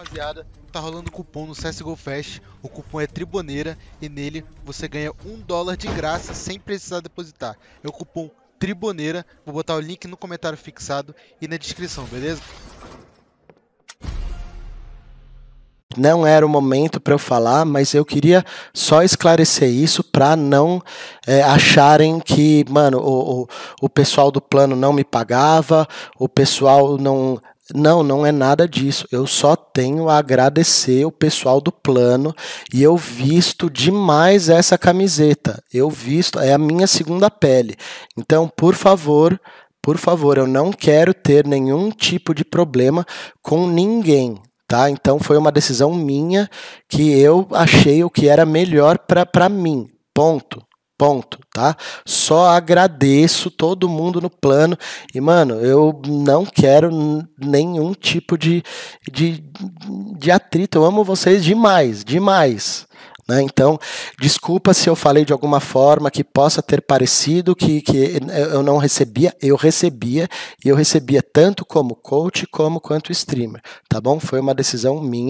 Rapaziada, tá rolando cupom no CSGO Fest, o cupom é Triboneira e nele você ganha $1 de graça sem precisar depositar. É o cupom Triboneira, vou botar o link no comentário fixado e na descrição, beleza? Não era o momento para eu falar, mas eu queria só esclarecer isso para não acharem que, mano, o pessoal do plano não me pagava, o pessoal não... Não é nada disso. Eu só tenho a agradecer o pessoal do plano e eu visto demais essa camiseta. Eu visto, é a minha segunda pele. Então, por favor, eu não quero ter nenhum tipo de problema com ninguém. Tá? Então foi uma decisão minha que eu achei o que era melhor para mim. Ponto. Ponto, tá? Só agradeço todo mundo no plano e, mano, eu não quero nenhum tipo de atrito. Eu amo vocês demais, demais. Né? Então, desculpa se eu falei de alguma forma que possa ter parecido que eu não recebia, eu recebia, e eu recebia tanto como coach como quanto streamer, tá bom? Foi uma decisão minha.